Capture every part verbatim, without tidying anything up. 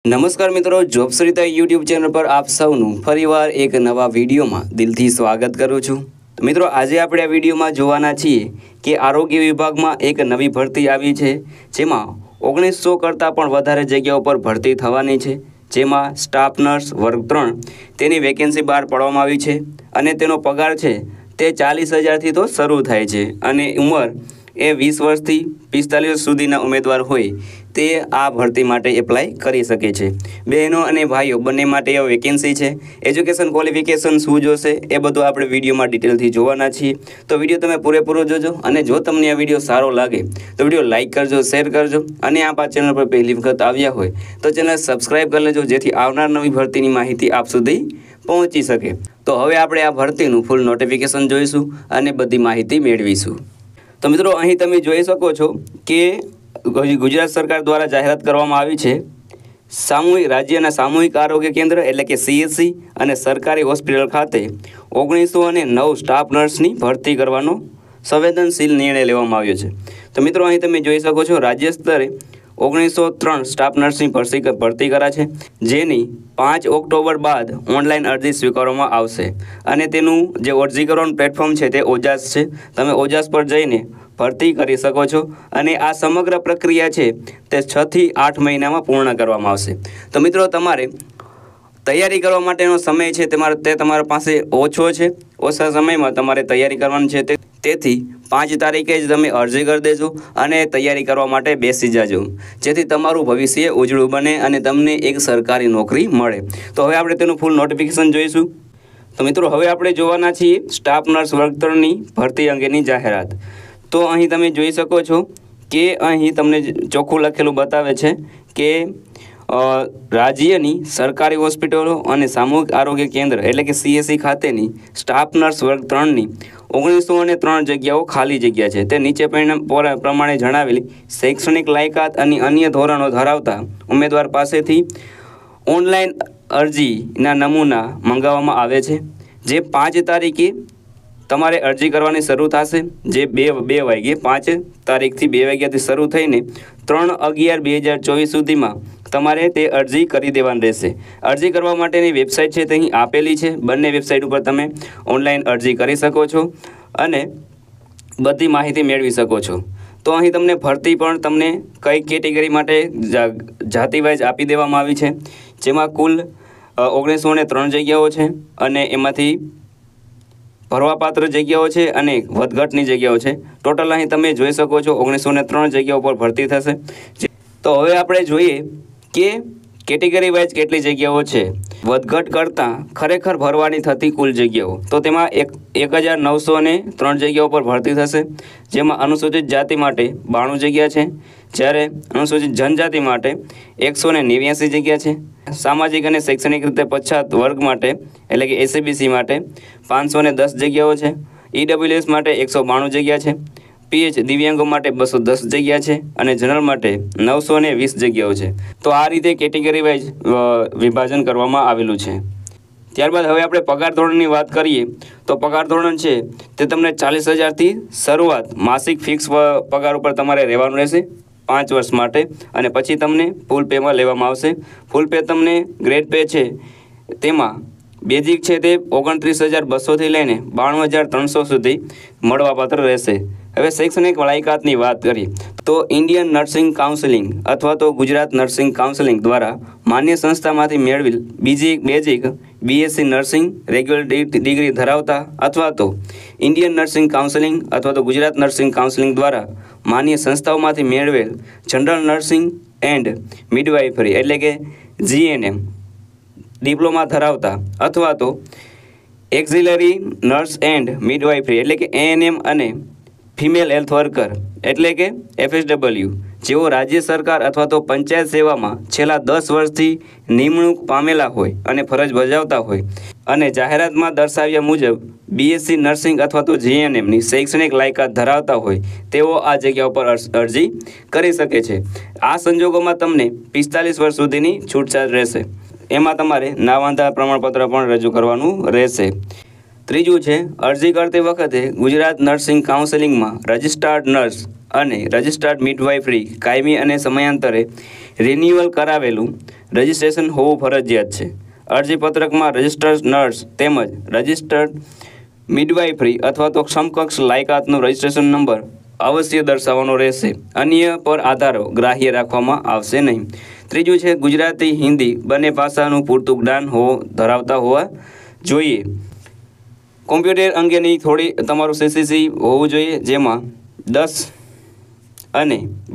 નમસ્કાર મિત્રો, job Sarita YouTube channel પર આપ સૌનું ફરીવાર એક નવા વિડીયોમાં દિલથી સ્વાગત કરું છું। તો મિત્રો, આજે આપણે આ વિડીયોમાં જોવાના છીએ કે આરોગ્ય વિભાગમાં એક નવી ભરતી આવી છે, જેમાં ઓગણીસો કરતાં પણ વધારે જગ્યાઓ પર ભરતી થવાની છે, જેમાં સ્ટાફ નર્સ વર્ગ ત્રણ તેની વેકેન્સી બહાર પાડવામાં આવી છે અને તેનો પગાર છે તે ચાલીસ હજારથી તો શરૂ થાય છે અને ઉંમર એ વીસ વર્ષથી પિસ્તાલીસ સુધીના ઉમેદવાર હોય તે આ ભરતી માટે એપ્લાય કરી શકે છે। બહેનો અને ભાઈઓ બંને માટે આ વેકેન્સી છે। એજ્યુકેશન ક્વોલિફિકેશન શું જોશે એ બધું આપણે વિડીયોમાં ડિટેલથી જોવાના છીએ, તો વિડીયો તમે પૂરેપૂરો જોજો। અને જો તમને આ વિડીયો સારો લાગે તો વિડીયો લાઇક કરજો, શેર કરજો અને આપ આ ચેનલ પર પહેલી વખત આવ્યા હોય તો ચેનલ સબસ્ક્રાઈબ કરી લેજો, જેથી આવનાર નવી ભરતીની માહિતી આપ સુધી પહોંચી શકે। તો હવે આપણે આ ભરતીનું ફૂલ નોટિફિકેશન જોઈશું અને બધી માહિતી મેળવીશું। તો મિત્રો, અહીં તમે જોઈ શકો છો કે ગુજરાત સરકાર દ્વારા જાહેરાત કરવામાં આવી છે, સામૂહિક રાજ્યના સામૂહિક આરોગ્ય કેન્દ્ર એટલે કે સીએચસી અને સરકારી હોસ્પિટલ ખાતે ઓગણીસો અને નવ સ્ટાફ નર્સની ભરતી કરવાનો સંવેદનશીલ નિર્ણય લેવામાં આવ્યો છે। તો મિત્રો, અહીં તમે જોઈ શકો છો રાજ્ય સ્તરે ઓગણીસો ત્રણ સ્ટાફ નર્સની ભરતી ભરતી કરાશે, જેની પાંચ ઓક્ટોબર બાદ ઓનલાઈન અરજી સ્વીકારવામાં આવશે અને તેનું જે અરજી કરવાનું પ્લેટફોર્મ છે તે ઓજાસ છે। તમે ઓજાસ પર જઈને ભરતી કરી શકો છો અને આ સમગ્ર પ્રક્રિયા છે તે છ થી આઠ મહિનામાં પૂર્ણ કરવામાં આવશે। તો મિત્રો, તમારે તૈયારી કરવા માટેનો સમય છે તમારે તે તમારા પાસે ઓછો છે, ઓછા સમયમાં તમારે તૈયારી કરવાની છે, તે તેથી પાંચ તારીખે જ તમે અરજી કરી દેજો અને તૈયારી કરવા માટે બેસી જાજો, જેથી તમારું ભવિષ્ય ઉજળું બને અને તમને એક સરકારી નોકરી મળે। તો હવે આપણે તેનું ફૂલ નોટિફિકેશન જોઈશું। તો મિત્રો, હવે આપણે જોવાના છીએ સ્ટાફ નર્સ વર્ગ ત્રણની ભરતી અંગેની જાહેરાત। તો અહીં તમે જોઈ શકો છો કે અહીં તમને ચોખ્ખું લખેલું બતાવે છે કે રાજ્યની સરકારી હોસ્પિટલો અને સામૂહિક આરોગ્ય કેન્દ્ર એટલે કે સીએસસી ખાતેની સ્ટાફ નર્સ વર્ગ ત્રણની ઓગણીસો અને ત્રણ જગ્યાઓ ખાલી જગ્યા છે, તે નીચે પ્રમાણે જણાવેલી શૈક્ષણિક લાયકાત અને અન્ય ધોરણો ધરાવતા ઉમેદવાર પાસેથી ઓનલાઈન અરજીના નમૂના મંગાવવામાં આવે છે, જે પાંચ તારીખે તમારે અરજી કરવાની શરૂ થશે, જે બે બે વાગ્યે પાંચ તારીખથી બે વાગ્યાથી શરૂ થઈને ત્રણ અગિયાર બે હજાર ચોવીસ સુધીમાં તમારે તે અરજી કરી દેવાની રહેશે। અરજી કરવા માટેની વેબસાઇટ છે તે અહીં આપેલી છે, બંને વેબસાઇટ ઉપર તમે ઓનલાઈન અરજી કરી શકો છો અને બધી માહિતી મેળવી શકો છો। તો અહીં તમને ભરતી પણ તમને કઈ કેટેગરી માટે જાતિ વાઇઝ આપી દેવામાં આવી છે, જેમાં કુલ ઓગણીસો ને ત્રણ જગ્યાઓ છે અને એમાંથી ભરવાપાત્ર જગ્યાઓ છે અને વધઘટની જગ્યાઓ છે। ટોટલ અહીં તમે જોઈ શકો છો ઓગણીસો ને ત્રણ જગ્યાઓ પર ભરતી થશે। તો હવે આપણે જોઈએ કે કેટેગરી વાઇઝ કેટલી જગ્યાઓ છે વધઘટ કરતાં ખરેખર ભરવાની થતી કુલ જગ્યાઓ। તો તેમાં એક એક હજાર નવસો ને ત્રણ જગ્યાઓ પર ભરતી થશે, જેમાં અનુસૂચિત જાતિ માટે બાણું જગ્યા છે, જ્યારે અનુસૂચિત જનજાતિ માટે એકસો ને નેવ્યાસી જગ્યા છે, સામાજિક અને શૈક્ષણિક રીતે પછાત વર્ગ માટે એટલે કે એસસીબીસી માટે પાંચસો ને દસ જગ્યાઓ છે, ઈડબ્લ્યુએસ માટે એકસો બાણું જગ્યા છે, પીએચ દિવ્યાંગો માટે બસો દસ જગ્યા છે અને જનરલ માટે નવસો ને વીસ જગ્યાઓ છે। તો આ રીતે કેટેગરી વાઇઝ વિભાજન કરવામાં આવેલું છે। ત્યારબાદ હવે આપણે પગાર ધોરણની વાત કરીએ તો પગાર ધોરણ છે તે તમને ચાલીસ હજારથી શરૂઆત માસિક ફિક્સ પગાર ઉપર તમારે રહેવાનું રહેશે પાંચ વર્ષ માટે અને પછી તમને ફૂલ પેમાં લેવામાં આવશે। ફૂલ પે તમને ગ્રેડ પે છે તેમાં બેઝિક છે તે ઓગણત્રીસ હજાર બસોથી લઈને બાણું હજાર ત્રણસો સુધી મળવાપાત્ર રહેશે। હવે શૈક્ષણિક લાયકાતની વાત કરીએ તો ઇન્ડિયન નર્સિંગ કાઉન્સિલિંગ અથવા તો ગુજરાત નર્સિંગ કાઉન્સિલિંગ દ્વારા માન્ય સંસ્થામાંથી મેળવેલ બીજી basic BSc nursing regular degree ધરાવતા અથવા તો ઇન્ડિયન નર્સિંગ કાઉન્સિલિંગ અથવા તો ગુજરાત નર્સિંગ કાઉન્સિલિંગ દ્વારા માન્ય સંસ્થાઓમાંથી મેળવેલ જનરલ નર્સિંગ એન્ડ મિડવાઇફરી એટલે કે જીએનએમ ડિપ્લોમા ધરાવતા અથવા તો એક્ઝિલરી નર્સ એન્ડ મિડવાઇફરી એટલે કે એએનએમ અને ફિમેલ હેલ્થ વર્કર એટલે કે એફએસડબલ્યુ જેઓ રાજ્ય સરકાર અથવા તો પંચાયત સેવામાં છેલ્લા દસ વર્ષથી નિમણૂક પામેલા હોય અને ફરજ બજાવતા હોય અને જાહેરાતમાં દર્શાવ્યા મુજબ બીએસસી નર્સિંગ અથવા તો જીએનએમની શૈક્ષણિક લાયકાત ધરાવતા હોય તેઓ આ જગ્યા ઉપર અરજી કરી શકે છે। આ સંજોગોમાં તમને પિસ્તાલીસ વર્ષ સુધીની છૂટછાટ રહેશે, એમાં તમારે નાવાંધા પ્રમાણપત્ર પણ રજૂ કરવાનું રહેશે। ત્રીજું છે અરજી કરતી વખતે ગુજરાત નર્સિંગ કાઉન્સિલિંગમાં રજિસ્ટર્ડ નર્સ અને રજિસ્ટર્ડ મિડવાઇફરી કાયમી અને સમયાંતરે રિન્યુઅલ કરાવેલું રજિસ્ટ્રેશન હોવું ફરજિયાત છે. અરજીપત્રકમાં રજિસ્ટર્ડ નર્સ તેમજ રજિસ્ટર્ડ મિડવાઇફરી અથવા તો સમકક્ષ લાયકાતનો રજિસ્ટ્રેશન નંબર અવશ્ય દર્શાવવાનો રહેશે. અન્ય પર આધારો ગ્રાહ્ય રાખવામાં આવશે નહીં. ત્રીજું છે ગુજરાતી હિન્દી બંને ભાષાનું પૂરતું જ્ઞાન હોવો ધરાવતા હોવા જોઈએ. કોમ્પ્યુટર અંગેની થોડી તમારું સીસીસી હોવું જોઈએ, જેમાં દસ અને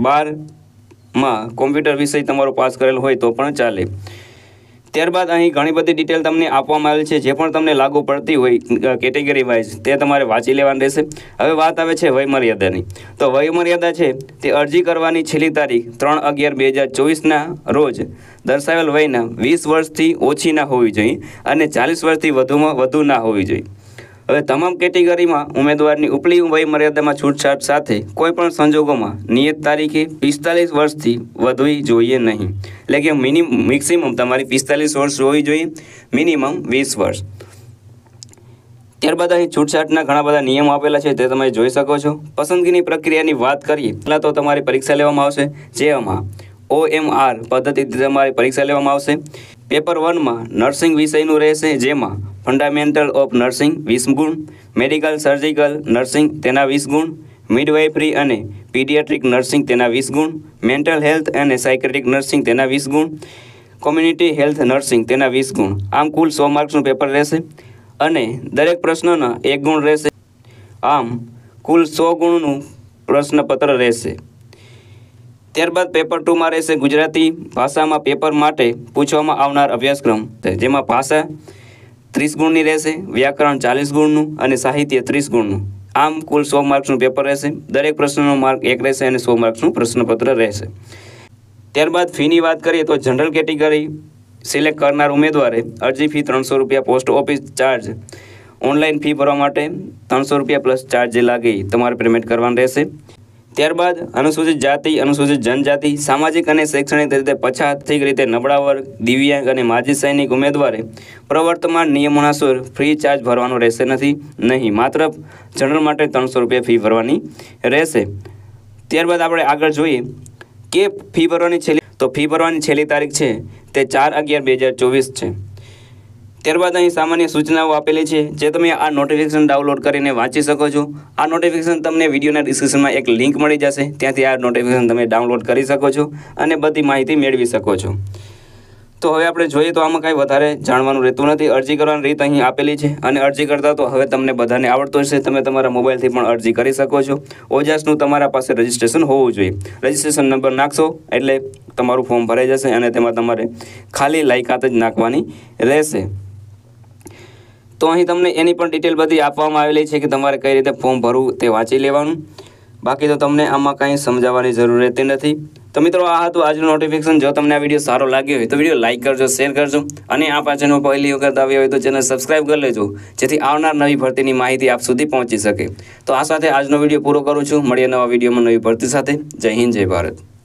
બારમાં કોમ્પ્યુટર વિષય તમારો પાસ કરેલ હોય તો પણ ચાલે. ત્યારબાદ અહીં ઘણી બધી ડિટેલ તમને આપવામાં આવેલ છે, જે પણ તમને લાગુ પડતી હોય કેટેગરી વાઇઝ તે તમારે વાંચી લેવાની રહેશે. હવે વાત આવે છે વયમર્યાદાની. તો વયમર્યાદા છે તે અરજી કરવાની છેલ્લી તારીખ ત્રણ અગિયાર બે હજાર ચોવીસના રોજ દર્શાવેલ વયના વીસ વર્ષથી ઓછી ના હોવી જોઈએ અને ચાલીસ વર્ષથી વધુમાં વધુ ના હોવી જોઈએ. હવે તમામ કેટેગરીમાં ઉમેદવારની ઉપલી વયમર્યાદામાં છૂટછાટ સાથે કોઈપણ સંજોગોમાં નિયત તારીખે પિસ્તાલીસ વર્ષથી વધવી જોઈએ નહીં. એટલે કે મિનિમમ મેક્સિમમ તમારી પિસ્તાલીસ વર્ષ હોવી જોઈએ, મિનિમમ વીસ વર્ષ. ત્યારબાદ અહીં છૂટછાટના ઘણા બધા નિયમો આપેલા છે, તે તમે જોઈ શકો છો. પસંદગીની પ્રક્રિયાની વાત કરીએ પહેલાં તો તમારી પરીક્ષા લેવામાં આવશે, જેમાં ઓ એમ આર પદ્ધતિથી તમારી પરીક્ષા લેવામાં આવશે. પેપર વનમાં નર્સિંગ વિષયનું રહેશે, જેમાં ફંડામેન્ટલ ઓફ નર્સિંગ વીસ ગુણ, મેડિકલ સર્જિકલ નર્સિંગ તેના વીસ ગુણ, મિડવાઇફરી અને પીડિયાટ્રિક નર્સિંગ તેના વીસ ગુણ, મેન્ટલ હેલ્થ અને સાયકેટ્રિક નર્સિંગ તેના વીસ ગુણ, કોમ્યુનિટી હેલ્થ નર્સિંગ તેના વીસ ગુણ. આમ કુલ સો માર્ક્સનું પેપર રહેશે અને દરેક પ્રશ્નના એક ગુણ રહેશે. આમ કુલ સો ગુણનું પ્રશ્નપત્ર રહેશે. ત્યારબાદ પેપર ટુમાં રહેશે ગુજરાતી ભાષામાં પેપર માટે પૂછવામાં આવનાર અભ્યાસક્રમ, જેમાં ભાષા ત્રીસ ગુણની રહેશે, વ્યાકરણ ચાલીસ ગુણનું અને સાહિત્ય ત્રીસ ગુણનું. આમ કુલ સો માર્ક્સનું પેપર રહેશે. દરેક પ્રશ્નનો માર્ક એક રહેશે અને સો માર્ક્સનું પ્રશ્નપત્ર રહેશે. ત્યારબાદ ફીની વાત કરીએ તો જનરલ કેટેગરી સિલેક્ટ કરનાર ઉમેદવારે અરજી ફી ત્રણસો રૂપિયા, post office charge, online fee ભરવા માટે ત્રણસો રૂપિયા પ્લસ ચાર્જ જે લાગે તમારે પેમેન્ટ કરવાનું રહેશે. ત્યારબાદ અનુસૂચિત જાતિ, અનુસૂચિત જનજાતિ, સામાજિક અને શૈક્ષણિક રીતે પછાત, આર્થિક રીતે નબળા વર્ગ, દિવ્યાંગ અને માજી સૈનિક ઉમેદવારે પ્રવર્તમાન નિયમોના સુર ફ્રી ચાર્જ ભરવાનો રહેશે નથી નહીં માત્ર જનરલ માટે ત્રણસો રૂપિયા ફી ભરવાની રહેશે. ત્યારબાદ આપણે આગળ જોઈએ કે ફી ભરવાની છેલ્લી તો ફી ભરવાની છેલ્લી તારીખ છે તે ચાર અગિયાર બે હજાર ચોવીસ છે. ત્યારબાદ અહીં સામાન્ય સૂચનાઓ આપેલી છે, જે તમે આ નોટિફિકેશન ડાઉનલોડ કરીને વાંચી શકો છો. આ નોટિફિકેશન તમને વિડીયોના ડિસ્ક્રિપ્શનમાં એક લિંક મળી જશે, ત્યાંથી આ નોટિફિકેશન તમે ડાઉનલોડ કરી શકો છો અને બધી માહિતી મેળવી શકો છો. તો હવે આપણે જોઈએ તો આમાં કાંઈ વધારે જાણવાનું રહેતું નથી. અરજી કરવાની રીત અહીં આપેલી છે અને અરજી કરતા તો હવે તમને બધાને આવડતું હશે. તમે તમારા મોબાઈલથી પણ અરજી કરી શકો છો. ઓજાસનું તમારા પાસે રજિસ્ટ્રેશન હોવું જોઈએ. રજિસ્ટ્રેશન નંબર નાખશો એટલે તમારું ફોર્મ ભરાઈ જશે અને તેમાં તમારે ખાલી લાયકાત જ નાખવાની રહેશે. તો અહીં તમને એની પણ ડિટેલ બધી આપવામાં આવેલી છે કે તમારે કઈ રીતે ફોર્મ ભરવું તે વાંચી લેવાનું. બાકી તો તમને આમાં કંઈ સમજાવવાની જરૂર રહેતી નથી. તો મિત્રો, આ હતું આજનું નોટિફિકેશન. જો તમને આ વિડીયો સારો લાગ્યો હોય તો વિડીયો લાઇક કરજો, શેર કરજો અને આ પાછળનો પહેલી વખત આવ્યો હોય તો ચેનલ સબસ્ક્રાઈબ કરી લેજો, જેથી આવનાર નવી ભરતીની માહિતી આપ સુધી પહોંચી શકે. તો આ સાથે આજનો વિડીયો પૂરો કરું છું. મળીએ નવા વિડીયોમાં નવી ભરતી સાથે. જય હિન્દ, જય ભારત.